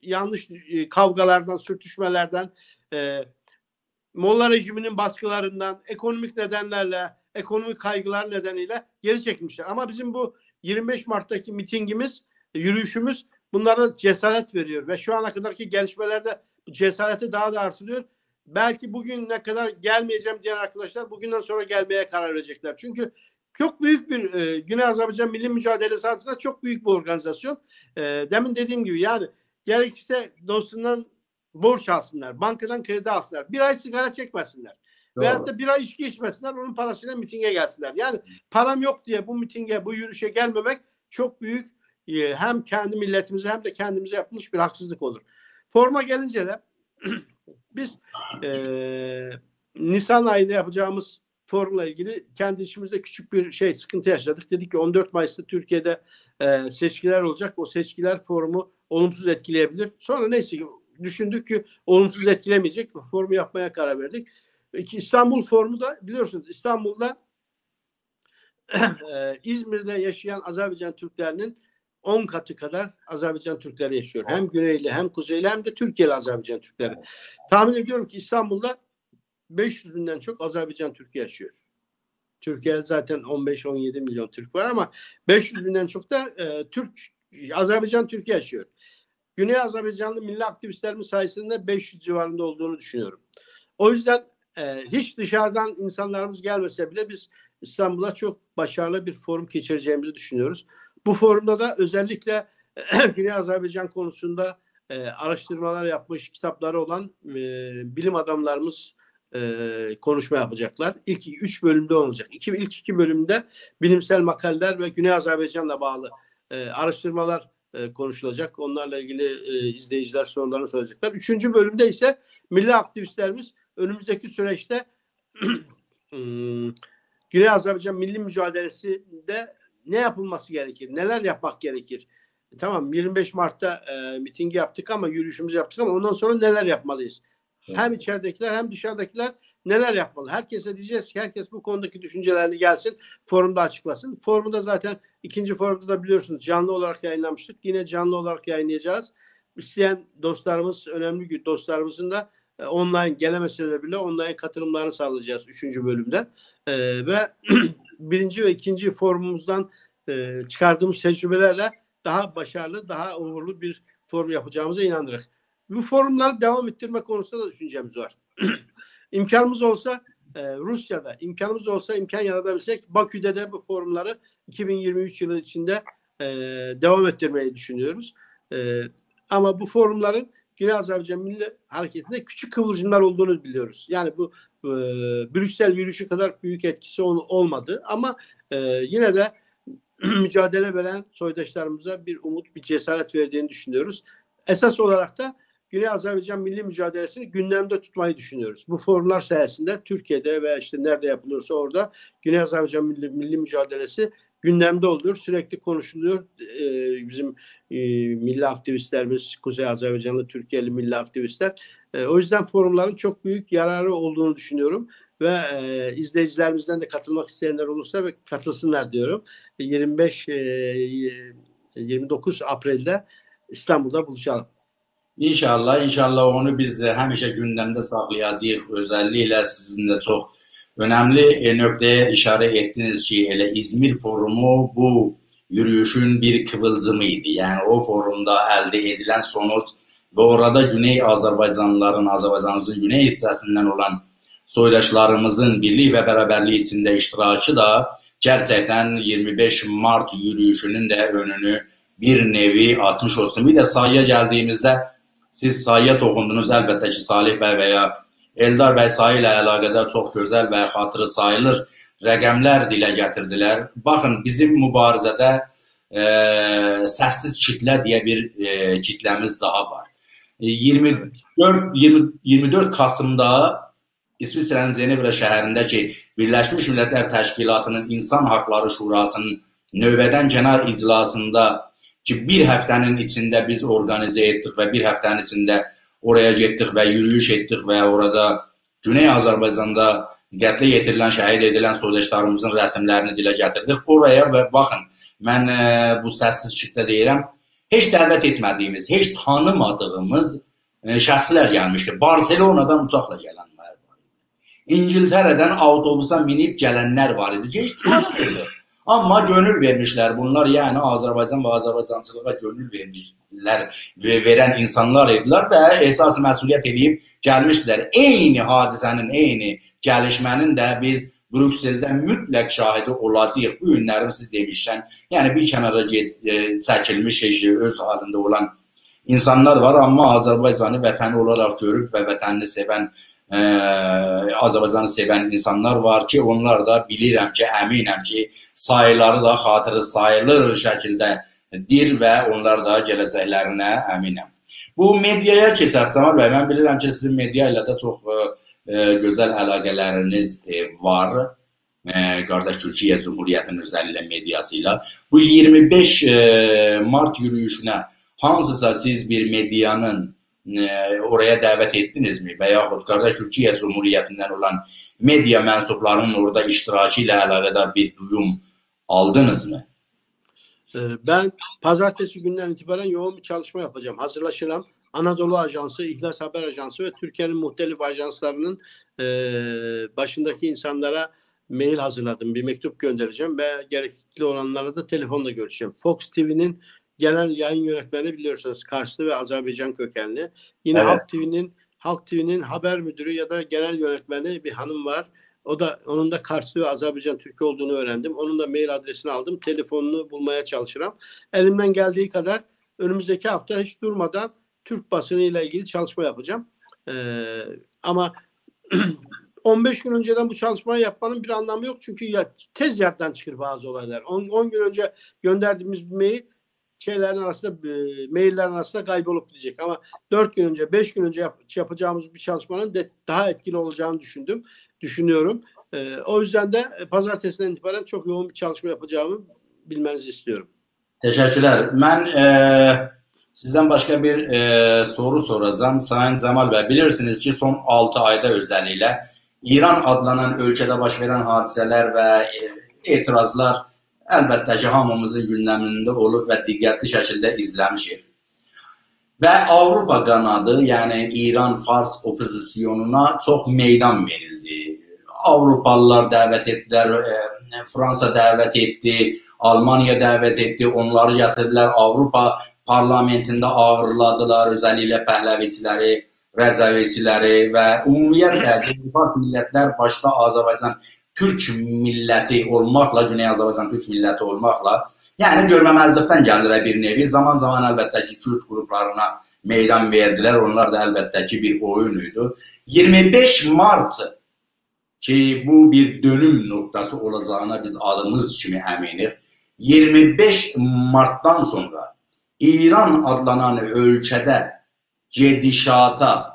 yanlış e, kavgalardan, sürtüşmelerden, e, Molla rejiminin baskılarından, ekonomik nedenlerle, ekonomik kaygılar nedeniyle geri çekilmişler. Ama bizim bu yirmi beş Mart'taki mitingimiz, yürüyüşümüz bunlara cesaret veriyor ve şu ana kadarki gelişmelerde cesareti daha da artırıyor. Belki bugüne kadar gelmeyeceğim diyen arkadaşlar bugünden sonra gelmeye karar verecekler. Çünkü çok büyük bir e, Güney Azerbaycan Milli Mücadelesi adına çok büyük bir organizasyon. E, demin dediğim gibi yani gerekirse dostundan borç alsınlar, bankadan kredi alsınlar, bir ay sigara çekmesinler. Doğru. Veyahut da bir ay içki içmesinler, onun parasıyla mitinge gelsinler. Yani param yok diye bu mitinge, bu yürüyüşe gelmemek çok büyük e, hem kendi milletimize hem de kendimize yapılmış bir haksızlık olur. Forma gelince de biz e, Nisan ayında yapacağımız forumla ilgili kendi içimizde küçük bir şey sıkıntı yaşadık. Dedik ki on dört Mayıs'ta Türkiye'de e, seçkiler olacak. O seçkiler forumu olumsuz etkileyebilir. Sonra neyse ki düşündük ki olumsuz etkilemeyecek. Forumu yapmaya karar verdik. İstanbul forumu da biliyorsunuz İstanbul'da e, İzmir'de yaşayan Azerbaycan Türklerinin on katı kadar Azerbaycan Türkleri yaşıyor. Hem Güneyli hem Kuzeyli hem de Türkiye'li Azerbaycan Türkleri. Tahmin ediyorum ki İstanbul'da beş yüz binden çok Azerbaycan Türk yaşıyor. Türkiye'de zaten on beş on yedi milyon Türk var ama beş yüz binden çok da e, Türk Azerbaycan Türk yaşıyor. Güney Azerbaycanlı milli aktivistlerimiz sayesinde beş yüz civarında olduğunu düşünüyorum. O yüzden e, hiç dışarıdan insanlarımız gelmese bile biz İstanbul'a çok başarılı bir forum geçireceğimizi düşünüyoruz. Bu forumda da özellikle Güney Azerbaycan konusunda e, araştırmalar yapmış, kitapları olan e, bilim adamlarımız e, konuşma yapacaklar. İlk üç bölümde olacak. İki, ilk iki bölümde bilimsel makaleler ve Güney Azerbaycan'la bağlı e, araştırmalar e, konuşulacak. Onlarla ilgili e, izleyiciler sorularını soracaklar. Üçüncü bölümde ise milli aktivistlerimiz önümüzdeki süreçte Güney Azerbaycan milli mücadelesinde ne yapılması gerekir? Neler yapmak gerekir? Tamam yirmi beş Mart'ta e, mitingi yaptık ama yürüyüşümüzü yaptık ama ondan sonra neler yapmalıyız? Evet. Hem içeridekiler hem dışarıdakiler neler yapmalı? Herkese diyeceğiz ki herkes bu konudaki düşüncelerini gelsin, forumda açıklasın. Forumda zaten ikinci forumda da biliyorsunuz canlı olarak yayınlamıştık. Yine canlı olarak yayınlayacağız. İsteyen dostlarımız, önemli dostlarımızın da e, online gelemeseler bile online katılımlarını sağlayacağız üçüncü bölümde. E, ve birinci ve ikinci forumumuzdan e, çıkardığımız tecrübelerle daha başarılı, daha uğurlu bir forum yapacağımıza inanırız. Bu forumları devam ettirme konusunda da düşüncemiz var. İmkanımız olsa e, Rusya'da, imkanımız olsa imkan yaratabilsek Bakü'de de bu forumları iki bin yirmi üç yılı içinde e, devam ettirmeyi düşünüyoruz. E, ama bu forumların Güney Azerbaycan Milli Hareketi'nde küçük kıvılcımlar olduğunu biliyoruz. Yani bu e, Brüksel yürüyüşü kadar büyük etkisi ol, olmadı ama e, yine de mücadele veren soydaşlarımıza bir umut, bir cesaret verdiğini düşünüyoruz. Esas olarak da Güney Azerbaycan milli mücadelesini gündemde tutmayı düşünüyoruz. Bu forumlar sayesinde Türkiye'de veya işte nerede yapılırsa orada Güney Azerbaycan milli, milli mücadelesi gündemde oluyor. Sürekli konuşuluyor. Ee, bizim e, milli aktivistlerimiz, Kuzey Azerbaycanlı, Türkiye'li milli aktivistler. E, o yüzden forumların çok büyük yararı olduğunu düşünüyorum. Ve e, izleyicilerimizden de katılmak isteyenler olursa ve katılsınlar diyorum. yirmi beş yirmi dokuz April'de İstanbul'da buluşalım. İnşallah, inşallah onu biz həmişə gündəmdə saxlayacağıq. Özellikle sizin de çok önemli nöqtəyə işarə ettiniz ki, elə İzmir forumu bu yürüyüşün bir kıvılcımıydı. Yani o forumda elde edilen sonuç ve orada Güney Azerbaycanlıların, Azerbaycanımızın güney hissəsindən olan soydaşlarımızın birlik ve bərabərliyi içinde iştirakı da gerçekten yirmi beş Mart yürüyüşünün de önünü bir nevi açmış olsun. Bir de sayıya geldiğimizde siz sayıya toxundunuz. Əlbəttə ki, Salih bəy və ya Eldar bəy sayı ilə əlaqədar çox gözəl və xatırı sayılır rəqəmlər dilə gətirdilər. Baxın, bizim mübarizədə e, səssiz kitlə deyə bir e, kitləmiz daha var. E, iyirmi dörd Kasım'da İsviçrənin Cenevre şəhərindəki Birləşmiş Millətlər Təşkilatının İnsan Haqları Şurasının növbədən kənar iclasında ki bir haftanın içinde biz organize ettik ve bir haftanın içinde oraya gittik ve yürüyüş ettik ve orada Güney Azerbaycan'da qətlə yetirilen, şəhid edilen soydaşlarımızın rəsmlərini dilə gətirdik. Oraya ve bakın, ben e, bu səssiz kitlə deyirəm, heç dəvət etmədiyimiz, heç tanımadığımız e, şəxslər gəlmişdi. Barselonadan uçaqla gələnlər var idi. İngiltərədən avtobusa minib gələnlər var idi. Heç tanımırdı. Amma gönül vermişlər bunlar, yəni Azərbaycan və Azərbaycançılığa gönül vermişlər və verən insanlar idilər və əsas məsuliyyət edib gəlmişdilər. Eyni hadisənin, eyni gəlişmənin də biz Brükseldə mütləq şahidi olacağıq. Bu günlərim siz demişsən, yəni bir kənara get, e, çəkilmiş öz halında olan insanlar var, amma Azərbaycanı vətəni olaraq görüb və vətənini sevən, e, Azərbaycanı sevən insanlar var ki, onlar da bilirəm ki, əminəm ki, sayıları da xatırı sayılır şəkildədir və onlar da gələcəklərinə əminəm. Bu mediaya keçək Camal bəy, mən bilirəm ki, sizin media ilə də çox e, gözəl əlaqələriniz e, var. E, qardaş Türkiyə Cumhuriyyətinin özəllə mediası ilə. Bu iyirmi beş e, mart yürüyüşünə hansısa siz bir medianın e, oraya dəvət etdinizmi və yaxud qardaş Türkiyə Cumhuriyyətindən olan media mənsublarının orada iştirakı ilə əlaqədar bir duyum aldınızmı? Ben pazartesi günden itibaren yoğun bir çalışma yapacağım. Hazırlaşırım. Anadolu Ajansı, İhlas Haber Ajansı ve Türkiye'nin muhtelif ajanslarının e, başındaki insanlara mail hazırladım. Bir mektup göndereceğim ve gerekli olanlara da telefonla görüşeceğim. Fox T V'nin genel yayın yönetmeni biliyorsunuz Karslı ve Azerbaycan kökenli. Yine evet. Halk T V'nin Halk T V'nin haber müdürü ya da genel yönetmeni bir hanım var. O da onun da Karslı ve Azerbaycan Türk olduğunu öğrendim. Onun da mail adresini aldım. Telefonunu bulmaya çalışırım. Elimden geldiği kadar önümüzdeki hafta hiç durmadan Türk basını ile ilgili çalışma yapacağım. Ee, ama on beş gün önceden bu çalışmayı yapmanın bir anlamı yok. Çünkü ya, tez yerden çıkır bazı olaylar. on gün önce gönderdiğimiz bir mail şeylerin arasında, e, maillerin arasında kaybolup gidecek. Ama dört gün önce, beş gün önce yap, yapacağımız bir çalışmanın de, daha etkili olacağını düşündüm. Düşünüyorum. Ee, o yüzden de pazartesinden itibaren çok yoğun bir çalışma yapacağımı bilmenizi istiyorum. Teşekkürler. Ben e, sizden başka bir e, soru soracağım. Sayın Cemal Bey, bilirsiniz ki son altı ayda özellikle İran adlanan ölkədə baş verən hadisələr və etirazlar əlbəttə ki, hamımızın gündəmində olub və diqqətli şəkildə izləmişik. Və Avropa qanadı, yəni İran Fars opozisyonuna çox meydan verildi. Avropalılar dəvət etdilər, e, Fransa dəvət etdi, Almanya dəvət etdi, onları gətirdilər, Avropa parlamentində ağırladılar, özəlliklə pəhləviçiləri, rəcəviçiləri və ümumiyyətlə Fars millətlər başda Azərbaycan Türk milləti olmaqla, Güney Azərbaycan Türk milləti olmaqla, yəni görməməzlikdən gəldilər bir nevi. Zaman zaman əlbəttə ki, Kürt qruplarına meydan verdilər. Onlar da əlbəttə ki, bir oyun idi. iyirmi beş mart ki, bu bir dönüm noktası olacağına biz adımız kimi əminik. iyirmi beş martdan sonra İran adlanan ölkədə gedişata,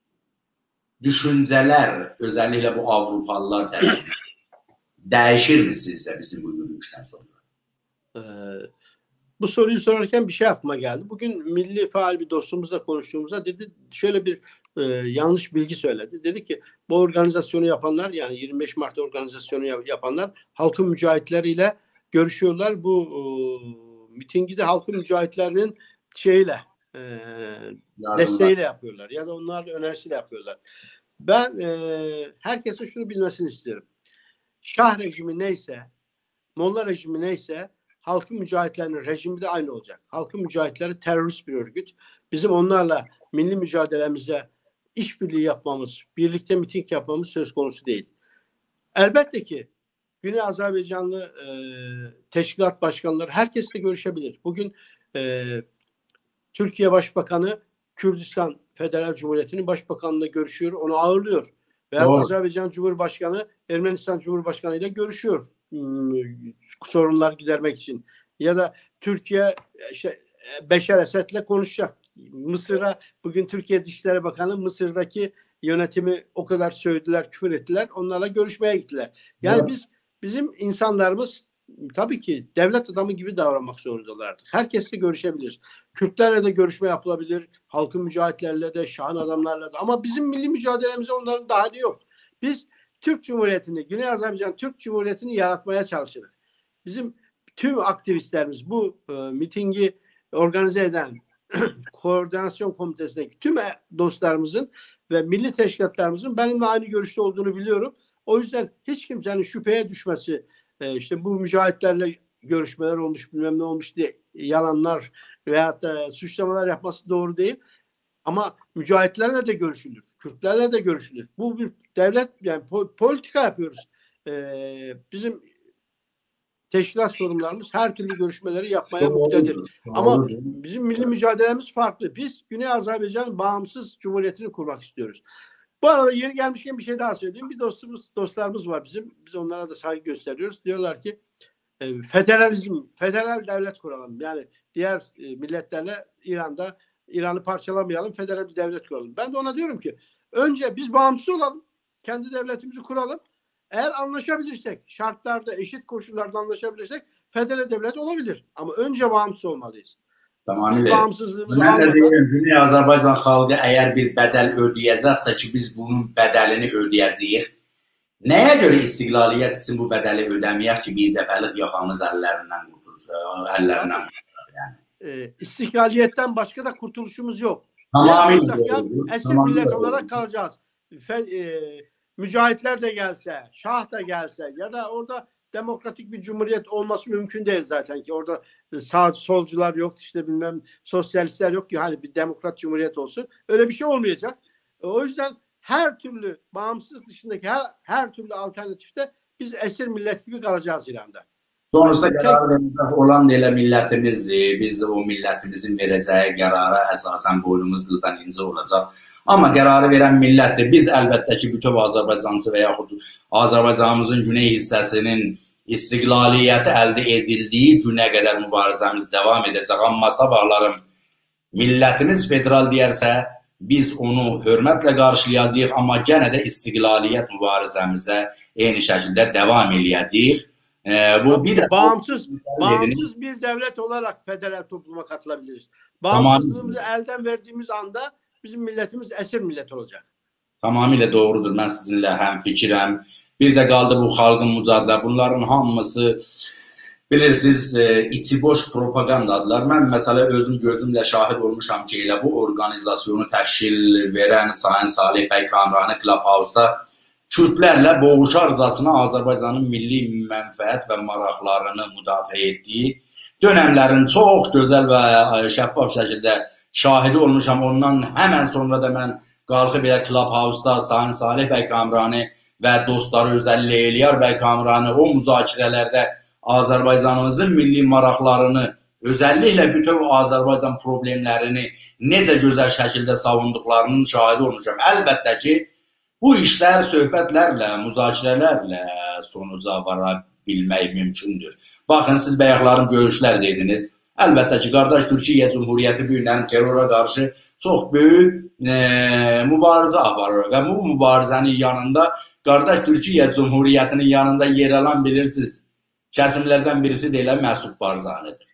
düşüncələr, özəlliklə bu Avropalılar tərəfindən dəyişirmi sizcə bizim bu yürüyüşdən sonra? Ee, bu soruyu sorarken bir şey aklıma geldi. Bugün milli faal bir dostumuzla konuştuğumuzda dedi, şöyle bir e, yanlış bilgi söyledi. Dedi ki bu organizasyonu yapanlar, yani yirmi beş Mart organizasyonu yapanlar halkın mücahitleriyle görüşüyorlar. Bu e, mitingi de halkın mücahitlerinin şeyle e, desteğiyle yapıyorlar ya da onların önerisiyle yapıyorlar. Ben e, herkese şunu bilmesini isterim. Şah rejimi neyse, Molla rejimi neyse, halkın mücahitlerinin rejimi de aynı olacak. Halkın mücahitleri terörist bir örgüt. Bizim onlarla milli mücadelemize işbirliği yapmamız, birlikte miting yapmamız söz konusu değil. Elbette ki Güney Azerbaycanlı e, teşkilat başkanları herkesle görüşebilir. Bugün e, Türkiye Başbakanı Kürdistan Federal Cumhuriyeti'nin başbakanıyla görüşüyor, onu ağırlıyor. Veya Azerbaycan Cumhurbaşkanı Ermenistan Cumhurbaşkanı ile görüşüyor sorunlar gidermek için. Ya da Türkiye işte Beşar Esed'le konuşacak. Mısır'a bugün Türkiye Dışişleri Bakanı Mısır'daki yönetimi o kadar sövdüler, küfür ettiler. Onlarla görüşmeye gittiler. Yani evet. biz bizim insanlarımız tabii ki devlet adamı gibi davranmak zorundalar artık. Herkesle görüşebilir. Kürtlerle de görüşme yapılabilir. Halkın mücahitlerle de, şahın adamlarla da. Ama bizim milli mücadelemize onların da hali yok. Biz Türk Cumhuriyeti'ni, Güney Azerbaycan Türk Cumhuriyeti'ni yaratmaya çalışırız. Bizim tüm aktivistlerimiz bu e, mitingi organize eden koordinasyon komitesindeki tüm dostlarımızın ve milli teşkilatlarımızın benimle aynı görüşte olduğunu biliyorum. O yüzden hiç kimsenin şüpheye düşmesi, işte bu mücahitlerle görüşmeler olmuş, bilmem ne olmuş diye yalanlar veyahut da suçlamalar yapması doğru değil. Ama mücahitlerle de görüşülür, Kürtlerle de görüşülür. Bu bir devlet, yani politika yapıyoruz. Ee, bizim teşkilat sorumlularımız her türlü görüşmeleri yapmaya muktedir. Ama bizim milli mücadelemiz farklı. Biz Güney Azerbaycan bağımsız cumhuriyetini kurmak istiyoruz. Bu arada yeni gelmişken bir şey daha söyleyeyim. Bir dostumuz, dostlarımız var bizim. Biz onlara da saygı gösteriyoruz. Diyorlar ki e, federalizm, federal devlet kuralım. Yani diğer e, milletlerle İran'da İran'ı parçalamayalım, federal bir devlet kuralım. Ben de ona diyorum ki önce biz bağımsız olalım. Kendi devletimizi kuralım. Eğer anlaşabilirsek, şartlarda, eşit koşullarda anlaşabilirsek federal devlet olabilir. Ama önce bağımsız olmalıyız. Tamamilə. Bağımsızlığımızı Mən də almadan... deyirəm, Güney Azərbaycan xalqı əgər bir bədəl ödəyəcəksə ki, biz bunun bədəlini ödəyəcəyik. Nəyə görə istiqlaliyyət üçün bu bədəli ödəməyək ki, bir dəfəlik yaxamız əllərindən qurtulsun, əllərindən qurtulsun yəni. E, istiklaliyetten başka da kurtuluşumuz yok. Tamamilə. Esir millet olarak kalacağız. Fe, e, mücahitler de gelse, şah da gelse ya da orada demokratik bir cumhuriyet olması mümkün değil zaten ki orada sağ solcular yok, işte bilmem sosyalistler yok ki hani bir demokrat cumhuriyet olsun. Öyle bir şey olmayacak. O yüzden her türlü bağımsızlık dışındaki her, her türlü alternatifte biz esir millet gibi kalacağız İran'da. Sonrasında qərar verəcək olan elə millətimizdir. Biz də o millətimizin verəcəyi qərara əsasən boynumuz qıldan incə olacaq. Amma qərarı verən millətdir. Biz əlbəttə ki, bütün Azərbaycançı və yaxud Azərbaycanımızın güney hissəsinin istiqlaliyyəti əldə edildiyi günə qədər mübarizəmiz davam edəcək. Amma sabahlarım millətimiz federal deyərsə, biz onu hörmətlə qarşılayacağıq. Amma gənə də istiqlaliyyət mübarizəmizə eyni şəkildə davam eləyəcəyik. Ee, bu bir bağımsız bağımsız bir devlet olarak federal topluma katılabiliriz. Bağımsızlığımızı tamam. elden verdiğimiz anda bizim milletimiz esir millet olacak. Tamamilə doğrudur. Mən sizinlə həm fikirəm. Bir də qaldı bu xalqın mücadilə. Bunların hamısı bilirsiniz e, içi boş propagandadılar. Mən məsələ özüm gözümlə şahid olmuşam ki, elə bu organizasyonu təşkil verən Sayın Salih bəy Kamrani Clubhouse-da Kürtlərlə boğuşarcasına Azərbaycanın milli mənfəət və maraqlarını müdafiə etdiyi dönəmlərin çox gözəl və şəffaf şəkildə şahidi olmuşam. Ondan həmən sonra da mən qalxıb elə Clubhouse-da Sayın Salih bəy Kamrani və dostları özəllə Eliyar bəy Kamrani o müzakirələrdə Azərbaycanımızın milli maraqlarını, özəlliklə bütün Azərbaycan problemlərini necə gözəl şəkildə savunduqlarının şahidi olmuşam. Əlbəttə ki, bu işlər söhbətlərlə, müzakirələrlə sonuca vara bilmək mümkündür. Baxın, siz bayaqlarım görüşlər dediniz. Əlbəttə ki, qardaş Türkiyə Cumhuriyyəti bu günlərin terrora qarşı çox böyük e, mübarizə aparır və bu mübarizənin yanında qardaş Türkiyə Cumhuriyyətinin yanında yer alan bilirsiniz. Kəsimlərdən birisi deyilən Məsud Barzanidir.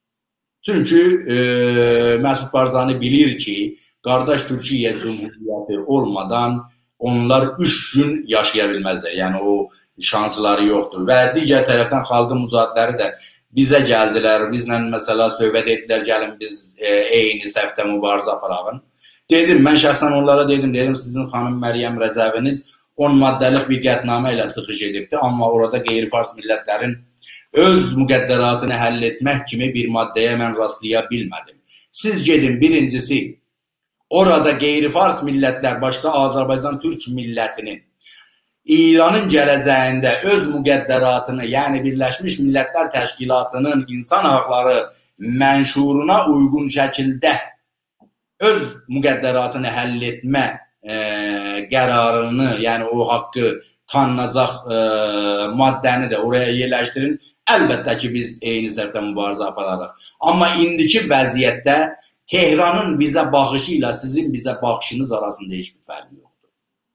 Çünki e, Məsud Barzani bilir ki, qardaş Türkiyə Cumhuriyyəti olmadan onlar üç gün yaşaya bilməzlər. Yəni o şansları yoxdur. Və digər tərəfdən xalqın mücahidləri də bizə gəldilər. Bizlə məsələ söhbət etdilər, gəlin biz e, eyni səfdə mübarizə aparağın. Dedim, mən şəxsən onlara dedim, dedim sizin xanım Məryəm Rəcəviniz on maddəlik bir qətnamə ilə çıxış edibdi. Amma orada qeyri-fars millətlərin öz müqəddəratını həll etmək kimi bir maddəyə mən rastlaya bilmədim. Siz gedin, birincisi, orada qeyri-fars millətlər, başda Azərbaycan Türk millətinin İranın gələcəyində öz müqəddəratını, yəni Birləşmiş Millətlər Təşkilatının insan haqları mənşuruna uyğun şəkildə öz müqəddəratını həll etmə e, qərarını, yəni o haqqı tanınacaq e, maddəni də oraya yerləşdirin. Əlbəttə ki, biz eyni səfdə mübarizə apararıq. Amma indiki vəziyyətdə Tehranın bizə baxışı ilə sizin bizə baxışınız arasında heç bir fərqi yoxdur.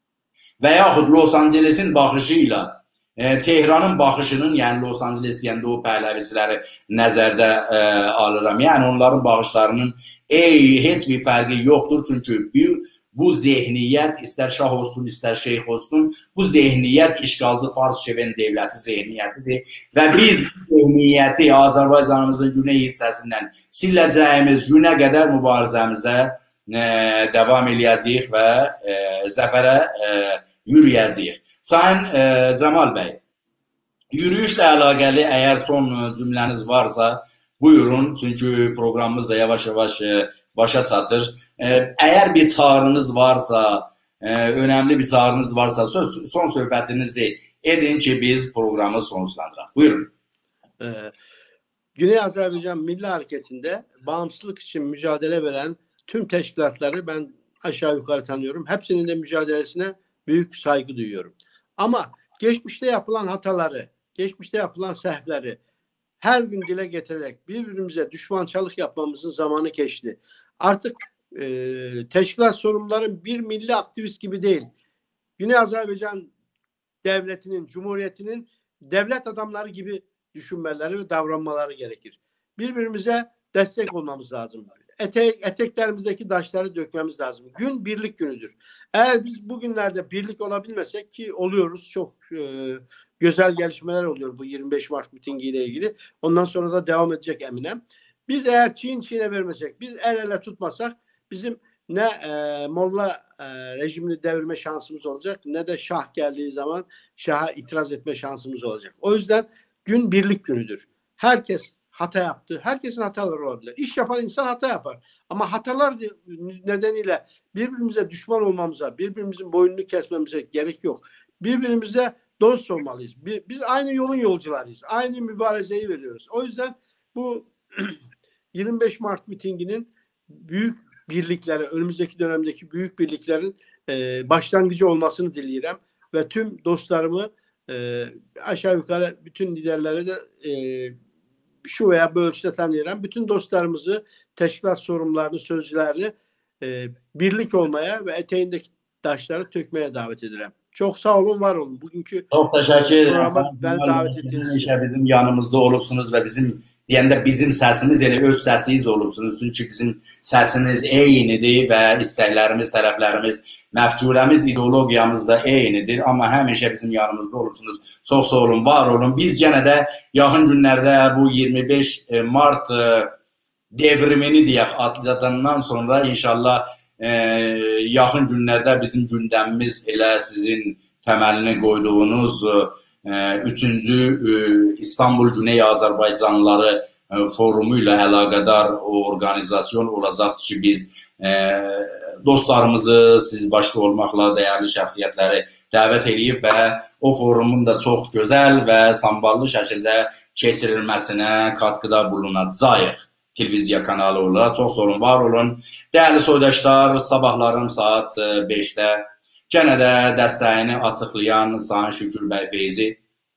Və yaxud Los Ancelesin baxışı ilə e, Tehranın baxışının, yəni Los Anceles deyəndə o pəhləviciləri nəzərdə e, alıram. Yəni onların baxışlarının ey, heç bir fərqi yoxdur. Çünki bir bu zehniyyət, istər şah olsun, istər şeyx olsun, bu zehniyyət işğalcı Fars Şeven devləti zehniyyətidir və biz zehniyyəti Azərbaycanımızın güney hissəsindən siləcəyimiz günə qədər mübarizəmizə e, davam eləyəcəyik və e, zəfərə e, yürüyəcəyik. Sayın e, Cəmal bəy, yürüyüşlə əlaqəli əgər son cümləniz varsa buyurun, çünki proqramımız da yavaş-yavaş e, başa çatır. Eğer bir çağrınız varsa, önemli bir çağrınız varsa söz, son söhbətinizi edin ki biz programı sonuçlandıraq. Buyurun. Ee, Güney Azərbaycan Milli Hareketi'nde bağımsızlık için mücadele veren tüm teşkilatları ben aşağı yukarı tanıyorum. Hepsinin de mücadelesine büyük saygı duyuyorum. Ama geçmişte yapılan hataları, geçmişte yapılan səhvləri her gün dile getirerek birbirimize düşmançılık yapmamızın zamanı geçti. Artık e, teşkilat sorumluları bir milli aktivist gibi değil. Güney Azerbaycan devletinin, cumhuriyetinin devlet adamları gibi düşünmeleri ve davranmaları gerekir. Birbirimize destek olmamız lazım. Etek, eteklerimizdeki taşları dökmemiz lazım. Gün birlik günüdür. Eğer biz bugünlerde birlik olabilmesek ki oluyoruz, çok e, güzel gelişmeler oluyor bu yirmi beş Mart mitingiyle ilgili. Ondan sonra da devam edecek eminim. Biz eğer Çin Çin'e vermesek, biz el ele tutmasak bizim ne e, Molla e, rejimini devirme şansımız olacak ne de Şah geldiği zaman Şah'a itiraz etme şansımız olacak. O yüzden gün birlik günüdür. Herkes hata yaptı. Herkesin hataları olabilir. İş yapan insan hata yapar. Ama hatalar nedeniyle birbirimize düşman olmamıza, birbirimizin boynunu kesmemize gerek yok. Birbirimize dost olmalıyız. Biz aynı yolun yolcularıyız. Aynı mübarezeyi veriyoruz. O yüzden bu yirmi beş Mart mitinginin büyük birliklere, önümüzdeki dönemdeki büyük birliklerin e, başlangıcı olmasını diliyorum. Ve tüm dostlarımı e, aşağı yukarı bütün liderlere de e, şu veya bu ölçüde tanıyorum. Bütün dostlarımızı, teşkilat sorumlularını, sözcülerini e, birlik olmaya ve eteğindeki taşları tökmeye davet ederim. Çok sağ olun, var olun. Bugünkü çok teşekkür ederim. Beni davet ettiğiniz için. Bizim yanımızda olubsunuz ve bizim deyəndə bizim səsimiz elə öz səsiyiz olubsunuz. Çünki bizim səsimiz eynidir və istəklərimiz, tərəflərimiz, məfkurəmiz, ideologiyamız da eynidir. Amma həmişə bizim yanımızda olubsunuz. Çox sağ olun, var olun. Biz yenə də yaxın günlərdə bu iyirmi beş Mart devrimini deyək atladandan sonra inşallah e, yaxın günlərdə bizim gündəmimiz elə sizin təməlini qoyduğunuz üçüncü İstanbul Güney Azərbaycanlıları forumu ilə əlaqədar o organizasyon olacaqdır ki, biz dostlarımızı siz başda olmaqla dəyərli şəxsiyyətləri dəvət edib və o forumun da çox gözəl və samballı şəkildə keçirilməsinə katkıda bulunacağıq televiziya kanalı olaraq. Çox sağ olun, var olun. Dəyərli soydaşlar, sabahlarım saat beşdə Gene de dəstəyini açıqlayan Sayın Şükür bəy Feyzi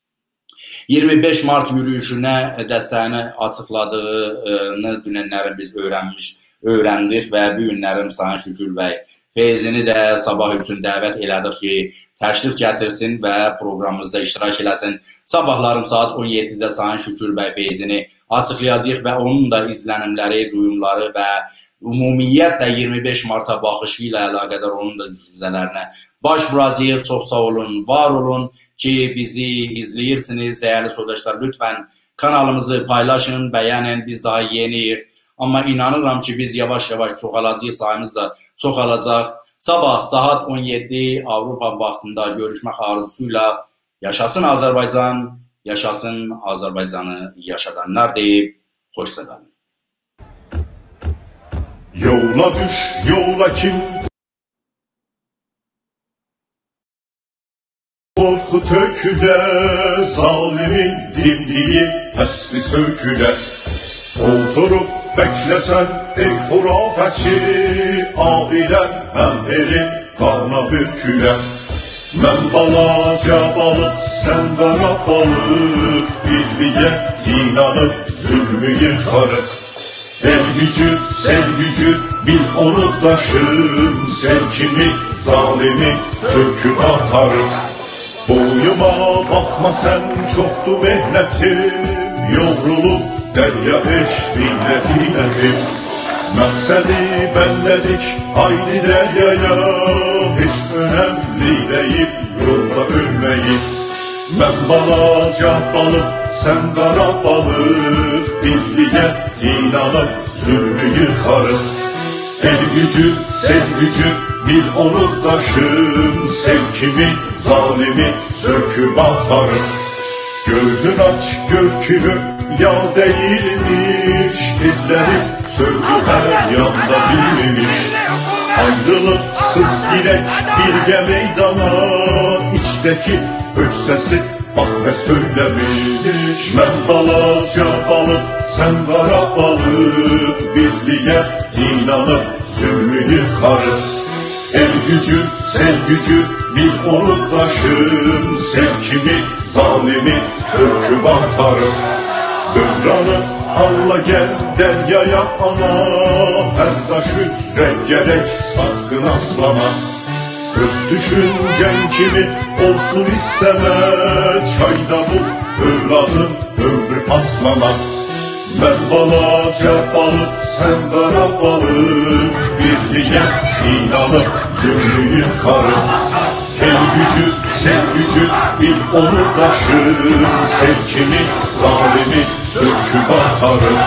iyirmi beş Mart yürüyüşünə dəstəyini açıqladığını dünənlərin biz öyrənmiş, öyrəndik və bu günlərim Sayın Şükür bəy Feyzini də sabah üçün dəvət elədik ki, təşrif gətirsin və proqramımızda iştirak eləsin. Sabahlarım saat on yeddidə Sayın Şükür bəy Feyzini açıqlayacaq və onun da izlənimləri, duyumları və ümumiyyətlə iyirmi beş Marta baxışı ilə əlaqədar onun da düşüncələrinə baş vuracağıq. Çox sağ olun, var olun ki bizi izləyirsiniz. Dəyərli soydaşlar, lütfən kanalımızı paylaşın, bəyənin. Biz daha yeniyik. Amma inanıram ki biz yavaş-yavaş çoxalacaq, sayımız da çoxalacaq. Sabah saat on yeddi Avropa vaxtında görüşmək arzusuyla yaşasın Azərbaycan, yaşasın Azərbaycanı yaşadanlar deyib, xoşça qalın. Yola düş, yola kim? Korku töküde, zalimin dimdiği həsli söküde. Oturup beklesen ey hurafetçi, abilen hem elin karna bürküle. Mən balaca balık, sen qara balık, birliğe inanıp zulmü yıkarıq. El gücü, sel gücü, bil onu daşım, sevkimi, zalimi söküp atarım. Boyuma bakma sen, çoktu mehnetim, yovrulup derya eş binnet inetim. Məqsədi bəllədik, haydi dəryaya, heç önəmli deyil yolda ölməyik. Mən balaca balıq, sən qara balıq, birliyə inanıb zülmü yıxarıq. El gücü, sel gücü, bil onur daşım, sel kimi zalimi söküb atarıq. Gözün aç görkünü ya değilmiş, dilleri sözü her yanda bilmiş. Ayrılıksız girek birge meydana, içteki öç sesi bak ve söylemiş. Ben balaca balık, sen kara balık, birliğe inanıp zulmü yıkarız. El gücü, sel gücü, bil onu taşım, sel kimi zalimi söküp atarız. Dövranı alla gel deryaya ana, her taş üzre gerek satkın aslana. Öz düşüncen kimi olsun isteme, çayda bu evladın ömrü paslana. Ben balaca balık, sen kara balık, birliğe inanıp zulmü yıkarız. El gücü, sel gücü, bil onu taşım, sel kimi zalimi söküp atarız.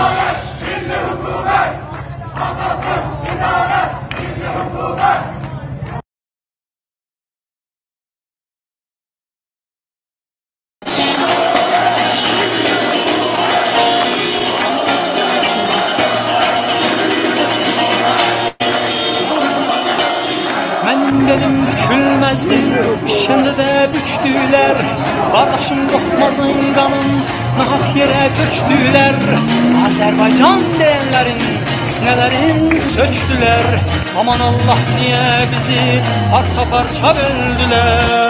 Benim bükülmezdi, şimdi de büktüler. Kardeşim Korkmaz'ın kanın nahak yere döktüler. Azerbaycan diyenlerin sinelerin söktüler. Aman Allah niye bizi parça parça böldüler.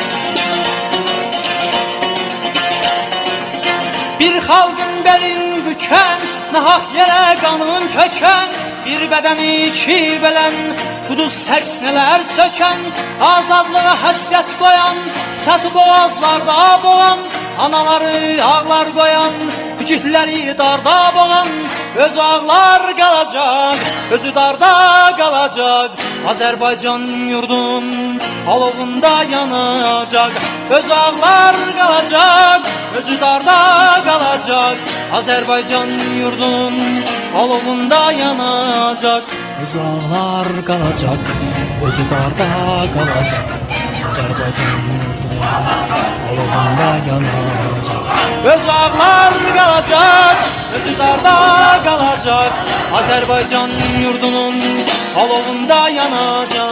Bir halkın belin büken, nahak yere kanın töken, bir bedeni iki belen, kuduz sərsnələr sökən, azadlığa həsrət qoyan, səsi boğazlarda boğan, anaları ağlar qoyan, igidləri darda boğan, öz ağlar qalacaq, özü darda qalacaq. Azərbaycan yurdun alovunda yanacaq, öz ağlar qalacaq, özü darda qalacaq. Azərbaycan yurdun alovunda yanacaq, öz ağlar qalacaq, özü darda qalacaq. Azərbaycan yurdun alovunda yanacaq, öz ağlar qalacaq, özü darda qalacaq. Azərbaycan yurdunun alovunda yanacaq.